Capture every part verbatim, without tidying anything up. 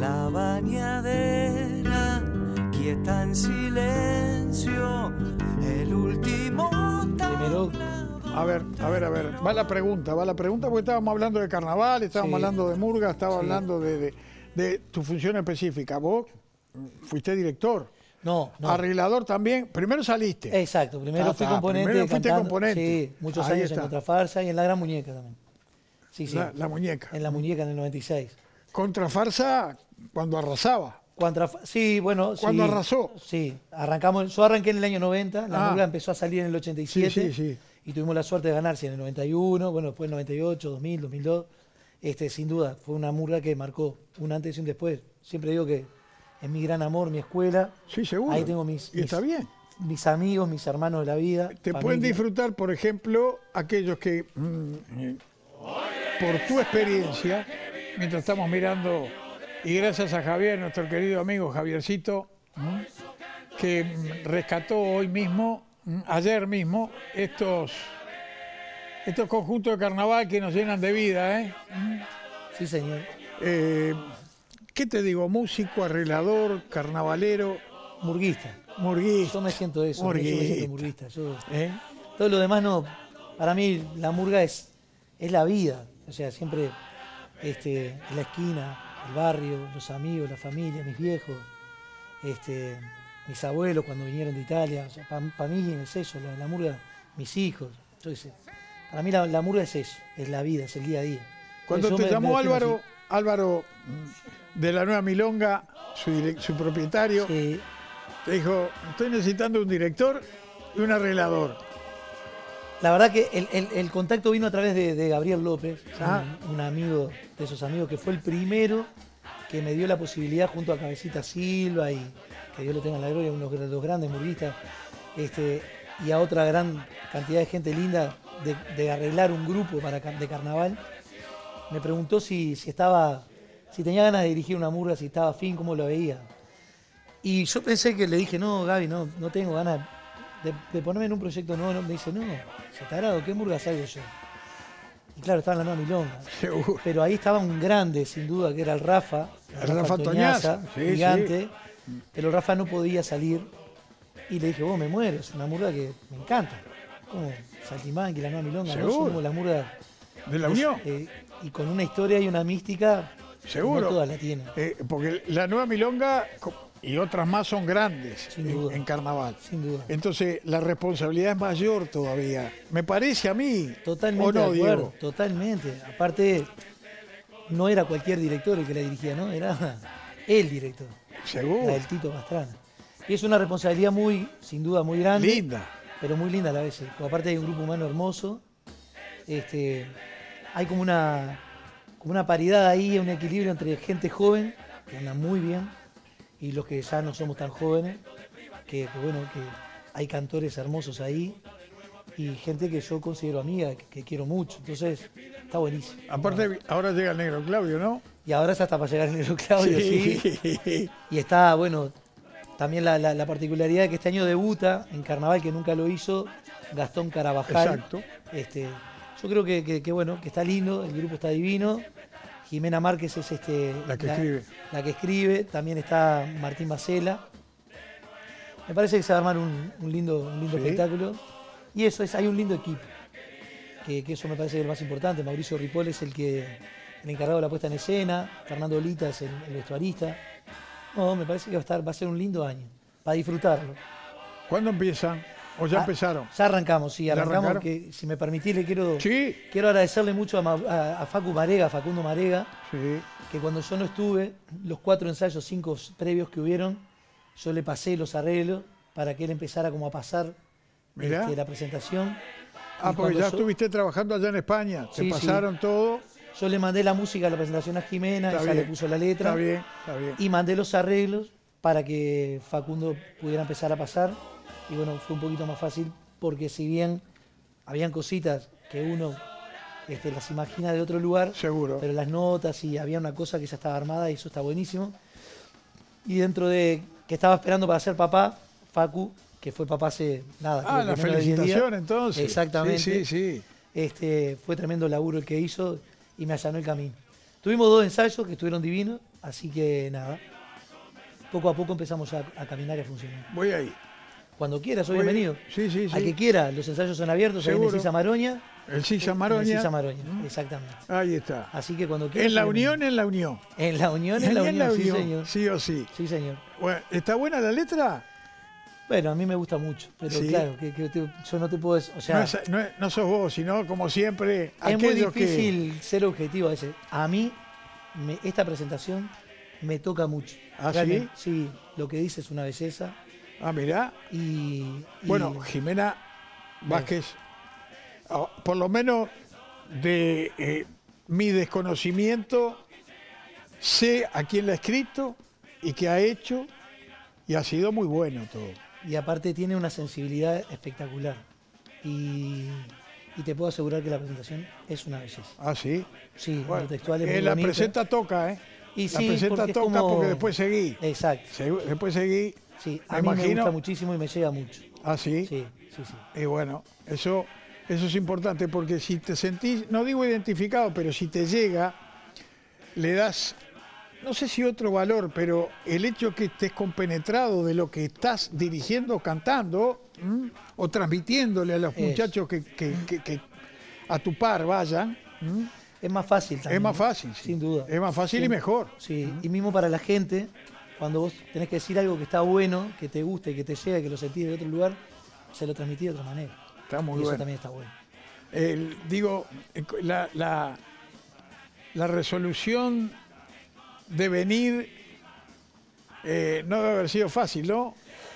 La bañadera quieta en silencio, el último Primero, A ver, a ver, a ver, va la pregunta, va la pregunta porque estábamos hablando de carnaval, estábamos Sí. hablando de murga, estábamos Sí. hablando de, de, de tu función específica. Vos fuiste director, no, no. arreglador también, primero saliste. Exacto, primero Ta, fui ta, componente. primero fuiste cantando, componente. Sí, muchos Ahí años está. en Contrafarsa y en La Gran Muñeca también. Sí, sí. La, la muñeca. En La Muñeca en el noventa y seis. Contrafarsa cuando arrasaba. Contra, sí, bueno. ¿Cuándo sí, arrasó? Sí, arrancamos. Yo arranqué en el año noventa, la Ah. murga empezó a salir en el ochenta y Sí, siete. sí, sí. Y tuvimos la suerte de ganarse en el noventa y uno, bueno, después en el noventa y ocho, dos mil, dos mil dos. Este, sin duda, fue una murga que marcó un antes y un después. Siempre digo que es mi gran amor, mi escuela. Sí, seguro. Ahí tengo mis, Y está mis- bien. mis amigos, mis hermanos de la vida. Te familia. pueden disfrutar, por ejemplo, aquellos que, mm, eh, por tu experiencia, mientras estamos mirando, y gracias a Javier, nuestro querido amigo Javiercito, mm, que mm, rescató hoy mismo, mm, ayer mismo, estos, estos conjuntos de carnaval que nos llenan de vida, ¿eh? Sí, señor. Eh, ¿Qué te digo? Músico, arreglador, carnavalero, Murguista. murguista. Yo me siento eso. Yo me Murguista. siento murguista. Yo- ¿eh? todo lo demás no. Para mí la murga es, es la vida. O sea, siempre este, en la esquina, el barrio, los amigos, la familia, mis viejos, este, mis abuelos cuando vinieron de Italia. O sea, para mí es eso, la, la murga, mis hijos. Yo qué sé. Para mí la, la murga es eso, es la vida, es el día a día. Cuando Yo te me- me llamó defino Álvaro, así. Álvaro mm, de la Nueva Milonga, su, direc- su propietario, Sí. te dijo, estoy necesitando un director y un arreglador. La verdad que el, el- el contacto vino a través de, de Gabriel López, Ah. un, un amigo de esos amigos que fue el primero que me dio la posibilidad junto a Cabecita Silva y que Dios lo tenga en la gloria, uno de los grandes murguistas, este, y a otra gran cantidad de gente linda de, de arreglar un grupo para, ca- de carnaval. Me preguntó si, si estaba, si tenía ganas de dirigir una murga, si estaba afín, cómo lo veía. Y yo pensé que le dije, no, Gaby, no, no tengo ganas de, de ponerme en un proyecto nuevo. No. Me dice, no, se está grado, ¿qué murga salgo yo? Y claro, estaba en la Nueva Milonga. Seguro. Pero ahí estaba un grande, sin duda, que era el Rafa. El Rafa Toñaza, sí, gigante. Pero el Rafa no podía salir. Y le dije, vos me muero, es una murga que me encanta. Como Saltimbanqui, la Nueva Milonga, ¿no? Seguro. Son como las murgas. ¿De la es, Unión? eh, y con una historia y una mística. Seguro. No todas la tienen. Eh, porque la Nueva Milonga co- y otras más son grandes Sin en, duda. en carnaval. Sin duda. Entonces la responsabilidad es mayor todavía. Me parece a mí. Totalmente ¿O no, de acuerdo, Diego? totalmente. Aparte, no era cualquier director el que la dirigía, ¿no? Era el director, la Seguro. del Tito Pastrana. Y es una responsabilidad muy, sin duda, muy grande. Linda. Pero muy linda a la vez. sí. Porque aparte hay un grupo humano hermoso. Este, hay como una, como una paridad ahí, un equilibrio entre gente joven, que anda muy bien, y los que ya no somos tan jóvenes, que, que bueno, que hay cantores hermosos ahí, y gente que yo considero amiga, que, que quiero mucho. Entonces, está buenísimo. Aparte, ahora llega el negro Claudio, ¿no? Y ahora ya está para llegar el negro Claudio, sí. Y está, bueno, también la, la- la particularidad de que este año debuta en carnaval, que nunca lo hizo, Gastón Carabajal. Exacto. Este, yo creo que, que- que, bueno, que está lindo, el grupo está divino. Jimena Márquez es este, La que escribe. la que escribe. También está Martín Bacela. Me parece que se va a armar un, un lindo, un lindo Sí. espectáculo. Y eso es, hay un lindo equipo. Que, que eso me parece que es lo más importante. Mauricio Ripoll es el que el encargado de la puesta en escena. Fernando Olita es el, el vestuarista. No, me parece que va a estar, va a ser un lindo año. Para disfrutarlo. ¿Cuándo empiezan? ¿O ya Ah, empezaron? Ya arrancamos, sí, ¿Ya arrancamos. arrancaron? Que, si me permitís, le quiero, Sí. quiero agradecerle mucho a, Ma- a- a Facu Marega, a Facundo Marega, Sí. que cuando yo no estuve, los cuatro ensayos, cinco previos que hubieron, yo le pasé los arreglos para que él empezara como a pasar Mirá. este, la presentación. Ah, Y porque cuando ya yo- estuviste trabajando allá en España. Te Sí, sí. pasaron todo. Yo le mandé la música a la presentación a Jimena, Está ella le bien, puso la letra. Está bien, está bien. Y mandé los arreglos para que Facundo pudiera empezar a pasar. Y bueno, fue un poquito más fácil porque si bien habían cositas que uno este, las imagina de otro lugar, Seguro. pero las notas y había una cosa que ya estaba armada y eso está buenísimo. Y dentro de que estaba esperando para ser papá, Facu, que fue papá hace nada. Ah, creo la que menos de diez días. felicitación entonces. Exactamente. Sí, sí, sí. Este, fue tremendo laburo el que hizo y me allanó el camino. Tuvimos dos ensayos que estuvieron divinos Así que nada, poco a poco empezamos a, a caminar y a funcionar. Voy ahí. Cuando quieras, soy Voy- bienvenido. Sí, sí, sí. Al que quiera, los ensayos son abiertos, ahí en el Seguro. Sisa Maroña. El Sisa En Maroña. el Sisa Maroña, exactamente. Ahí está. Así que cuando quieras. En la soy unión, bienvenido. en la unión. En la unión, en la unión, sí señor. sí o sí. Sí señor. Bueno, ¿está buena la letra? Bueno, a mí me gusta mucho, pero Sí. claro, que, que te- yo no te puedo... O sea, No, es- no, es- no sos vos, sino como siempre es muy aquellos que- difícil ser objetivo a veces. A mí, me- esta presentación me toca mucho. ¿Ah, Realmente, sí? Lo que dice es una belleza. Ah, mirá. Y, y- Bueno, Jimena Vázquez, ah, por lo menos de eh, mi desconocimiento, sé a quién la ha escrito y qué ha hecho, y ha sido muy bueno todo. y aparte tiene una sensibilidad espectacular. Y, y te puedo asegurar que la presentación es una belleza. Ah, sí. Sí, Bueno, lo textual es eh, muy la bonito. presenta toca, ¿eh? Y la sí, presenta porque es toca como- porque después seguí. Exacto. Segu- Después seguí. Sí, Me a mí me imagino- gusta muchísimo y me llega mucho. Ah, sí. Sí, sí, sí. Y bueno, eso, eso es importante porque si te sentís, no digo identificado, pero si te llega, le das, no sé si otro valor, pero el hecho que estés compenetrado de lo que estás dirigiendo, cantando, ¿m? o transmitiéndole a los Eso. muchachos que, que- que- que a tu par vayan, ¿m? Es más fácil también. es más ¿no? fácil. sí. Sin duda. Es más fácil y Sin- mejor. Sí, y mismo para la gente, cuando vos tenés que decir algo que está bueno, que te guste, que te llega, que lo sentís de otro lugar, se lo transmitís de otra manera. Está muy y eso bueno. también está bueno. El- digo, la, la, la resolución de venir eh, no debe haber sido fácil, ¿no?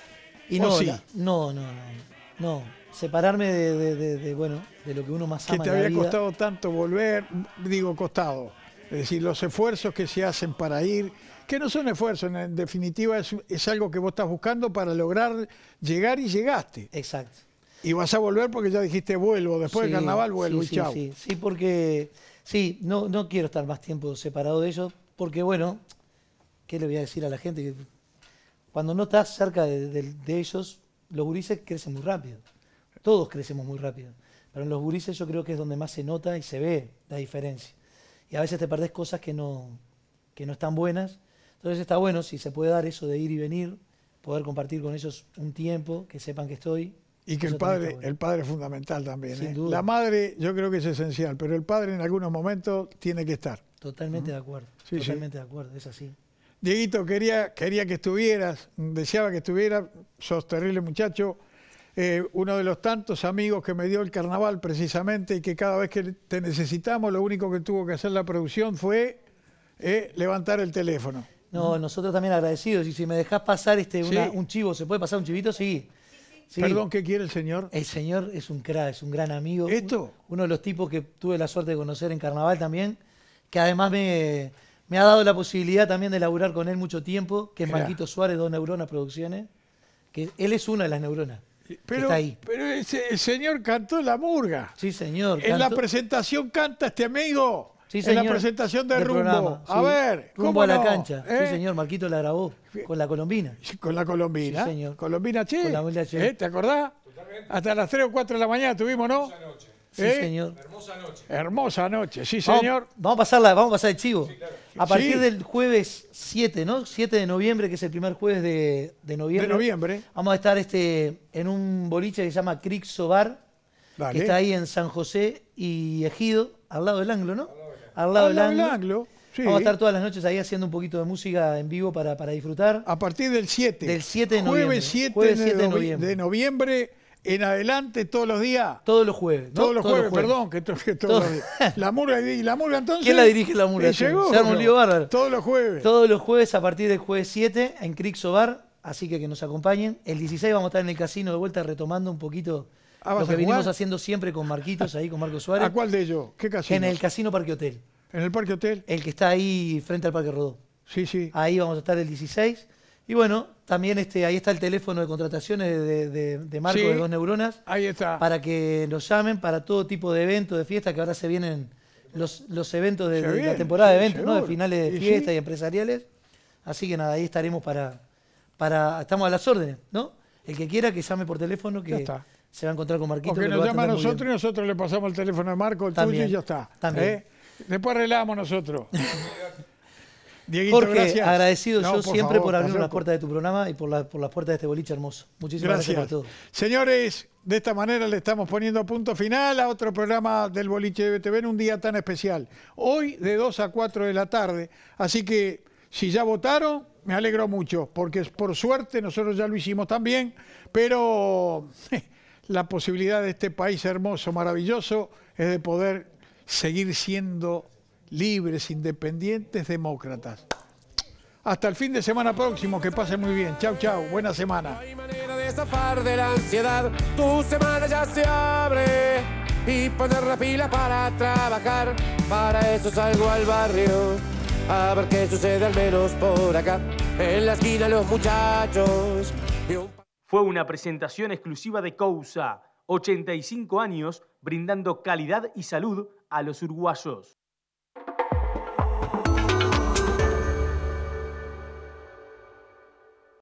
Y ¿O no, sí? la- no, no, no, no. Separarme de, de- de- de, bueno, de lo que uno más Que ama te en la había vida. costado tanto volver, digo costado. Es decir, los esfuerzos que se hacen para ir, que no son esfuerzos, en definitiva es, es algo que vos estás buscando para lograr llegar y llegaste. Exacto. Y vas a volver porque ya dijiste vuelvo, después Sí, del carnaval vuelvo sí, y sí, chao. Sí, sí, porque sí, no, no quiero estar más tiempo separado de ellos, porque bueno, ¿qué le voy a decir a la gente? Que cuando no estás cerca de, de- de ellos, los gurises crecen muy rápido. Todos crecemos muy rápido. Pero en los gurises yo creo que es donde más se nota y se ve la diferencia. Y a veces te perdés cosas que no, que no están buenas. Entonces está bueno si se puede dar eso de ir y venir, poder compartir con ellos un tiempo, que sepan que estoy. Y que Eso el también padre, está bueno. el padre es fundamental también. Sin ¿eh? duda. La madre yo creo que es esencial, pero el padre en algunos momentos tiene que estar. Totalmente de acuerdo. Sí, sí. totalmente de acuerdo, es así. Dieguito, quería, quería que estuvieras, deseaba que estuvieras, sos terrible muchacho, eh, uno de los tantos amigos que me dio el carnaval precisamente y que cada vez que te necesitamos lo único que tuvo que hacer la producción fue eh, levantar el teléfono. No, nosotros también agradecidos. Y si me dejás pasar este, una- Sí. un chivo, ¿se puede pasar un chivito? Sí. Sí. Perdón, ¿qué quiere el señor? El señor es un crack, es un gran amigo. ¿Esto? Uno de los tipos que tuve la suerte de conocer en Carnaval también, que además me, me ha dado la posibilidad también de laburar con él mucho tiempo, que es Mirá. Marquito Suárez, Dos Neuronas Producciones, que él es una de las neuronas. que Pero, está ahí. pero ese, el señor cantó la murga. Sí, señor. En la cantó- presentación canta este amigo. Sí, en señor, la presentación de del Rumbo. programa, A sí. ver, Rumbo ¿cómo a la no? cancha. ¿Eh? Sí, señor, Marquito la grabó con la colombina. Con la colombina. Sí, señor. Colombina Che. Con la Colombina Che. ¿Eh? ¿Te acordás? Hasta las tres o cuatro de la mañana tuvimos, ¿no? Sí, ¿Eh? señor. Hermosa noche, sí, Vamos- señor. Vamos, a pasarla, vamos a pasar el chivo. A partir Sí. del jueves siete, ¿no? siete de noviembre, que es el primer jueves de, de noviembre. De noviembre. Vamos a estar este, en un boliche que se llama Crixo Bar, Dale. que está ahí en San José y Ejido, al lado del Anglo, ¿no? Al lado del Al lado Anglo. del Anglo, sí. Vamos a estar todas las noches ahí haciendo un poquito de música en vivo para, para disfrutar. A partir del siete. Del siete de noviembre. Jueves siete, Jueves de, siete de novi- noviembre. de noviembre en adelante, todos los días. Todos los jueves, ¿no? Todos los jueves, perdón, que, to- que todos Todo- los días. La murga, y la murga entonces. ¿Quién la dirige la murga? Eh, seguro. Se arma un lío bárbaro. Todos los jueves. Todos los jueves a partir del jueves siete en Crixo Bar, así que que nos acompañen. El dieciséis vamos a estar en el casino de vuelta retomando un poquito Ah, ¿vas lo que a venimos jugar? haciendo siempre con Marquitos, ahí con Marco Suárez. ¿A cuál de ellos? ¿Qué casino? En el Casino Parque Hotel, ¿En el Parque Hotel? el que está ahí frente al Parque Rodó. Sí, sí. Ahí vamos a estar el dieciséis. Y bueno, también este, ahí está el teléfono de contrataciones de, de, de- de Marco Sí. de Dos Neuronas, Ahí está. para que nos llamen para todo tipo de eventos, de fiesta, que ahora se vienen los, los eventos de, Se de la viene, temporada de sí, eventos, ¿no? De seguro. finales de Y fiesta sí. y empresariales. Así que nada, ahí estaremos para, para... Estamos a las órdenes, ¿no? El que quiera que llame por teléfono, Ya que está. se va a encontrar con Marquito. Porque que lo nos va a llama a atender muy bien. nosotros y nosotros le pasamos el teléfono de Marco, el También, tuyo y ya está. también. ¿eh? Después arreglamos nosotros. Dieguito, Jorge, gracias. agradecido No, yo por siempre favor, por abrir estás las loco. puertas de tu programa y por, la, por las puertas de este boliche hermoso. Muchísimas gracias, Gracias. por todo. Señores, de esta manera le estamos poniendo punto final a otro programa del Boliche de B T V en un día tan especial. Hoy de dos a cuatro de la tarde. Así que si ya votaron, me alegro mucho, porque por suerte nosotros ya lo hicimos también, pero la posibilidad de este país hermoso, maravilloso, es de poder seguir siendo libres, independientes, demócratas. Hasta el fin de semana próximo, que pasen muy bien. Chau, chau, buena semana. No hay manera de zafar de la ansiedad, tu semana ya se abre y poner la pila para trabajar, para eso salgo al barrio, a ver qué sucede al menos por acá, en la esquina los muchachos. Y un... Fue una presentación exclusiva de Cousa, ochenta y cinco años brindando calidad y salud a los uruguayos.